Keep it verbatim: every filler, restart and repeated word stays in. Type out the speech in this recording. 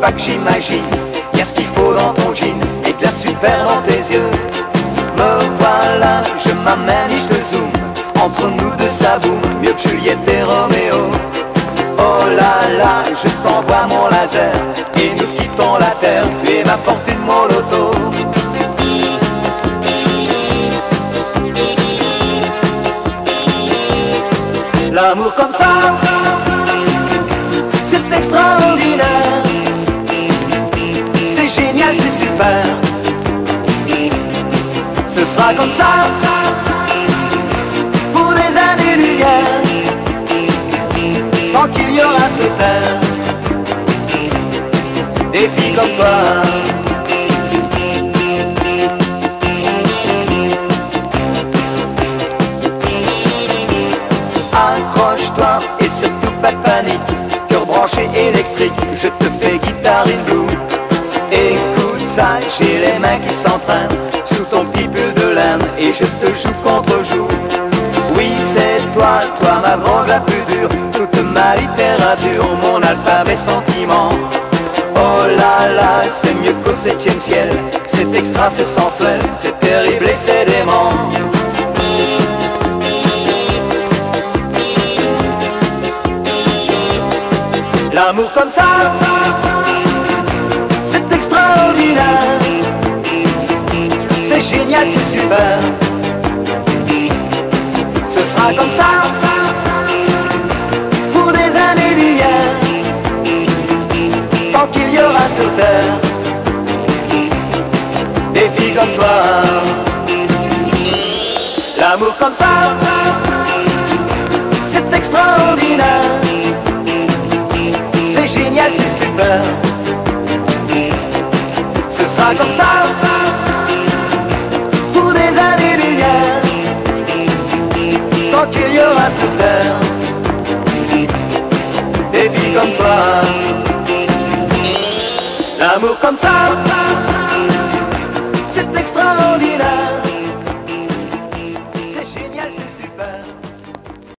pas que j'imagine. Y'a ce qu'il faut dans ton jean et de la super dans tes yeux. Me voilà, je m'amène et je te zoome. Entre nous deux ça boum, mieux que Juliette et Roméo. Oh là là, je t'envoie mon laser et nous quittons la terre. Tu es ma fortune, mon loto. L'amour comme ça, c'est extraordinaire. C'est génial, c'est super. Ce sera comme ça pour des années-lumière, tant qu'il y aura sur terre des filles comme toi. Accroche-toi et surtout pas de panique. Cœur branché électrique, je te fais guitare in blue. Écoute ça, j'ai les mains qui s'entraînent sous ton petit pull de laine et je te joue contre joue. Oui, c'est toi, toi ma drogue la plus dure, toute ma littérature, mon alphabet sentiment. Oh là là, c'est mieux qu'au septième ciel, c'est extra, c'est sensuel, c'est terrible et c'est dément. L'amour comme ça, c'est extraordinaire. C'est génial, c'est super. Ce sera comme ça pour des années-lumière, tant qu'il y aura sur terre des filles comme toi. L'amour comme ça, c'est extraordinaire. C'est génial, c'est super.